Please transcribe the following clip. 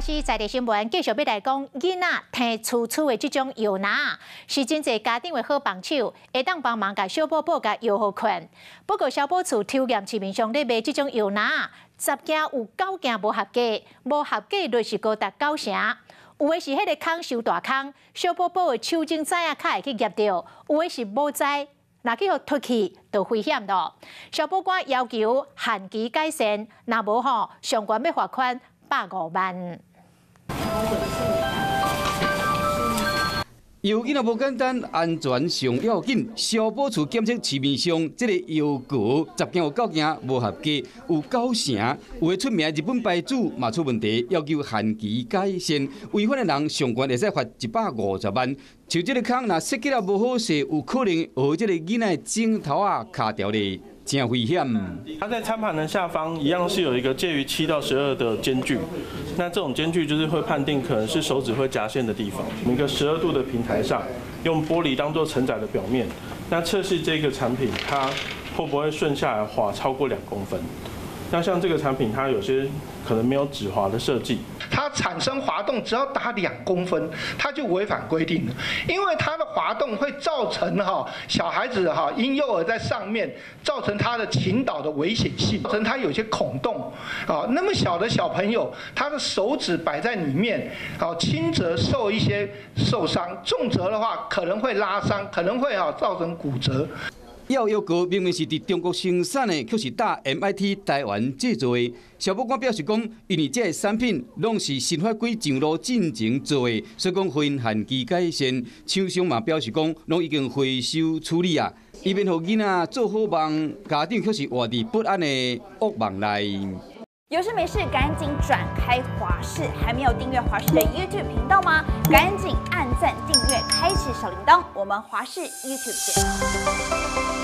华视在地新闻继续要来讲，囡仔摕厝的这种药拿，是真侪家长的好帮手，会当帮忙甲小宝宝甲药好困。不过小宝厝抽验市面上咧卖这种药拿，10件有9件无合格，无合格率是高达9成。有的是迄个空收大空，小宝宝的手指仔卡会去夹到；有的是无知，若去互脱去就危险咯。消保官要求限期改善，若无上悬要罚款150万。 药囡仔无简单，安全上要紧。消保处检测市面上这个药膏10件有9件无合格，有9成。有个出名日本牌子嘛出问题，要求限期改善。违反的人上悬会使罚150万。像这个坑若设计了无好势，有可能和这个囡仔镜头卡掉咧。 真危险！ 它在餐盘的下方一样是有一个介于7到12的间距，那这种间距就是会判定可能是手指会夹线的地方。一个12度的平台上，用玻璃当做承载的表面，那测试这个产品它会不会顺下来滑超过2公分。那像这个产品，它有些可能没有止滑的设计。 它产生滑动只要达2公分，它就违反规定了，因为它的滑动会造成小孩子婴幼儿在上面，造成他的倾倒的危险性，造成他有些孔洞那么小的小朋友，他的手指摆在里面轻则受一些受伤，重则的话可能会拉伤，可能会造成骨折。 药膏明明是伫中国生产的，却是打 MIT 台湾制作的。消保官表示讲，因为这个产品拢是新法规上路进前做的，所以讲分限期改善。厂商嘛表示讲，拢已经回收处理啊，以免互囡仔做好梦，家长却是活伫不安的噩梦内。 有事没事赶紧转开华视，还没有订阅华视的 YouTube 频道吗？赶紧按赞、订阅、开启小铃铛，我们华视 YouTube 见。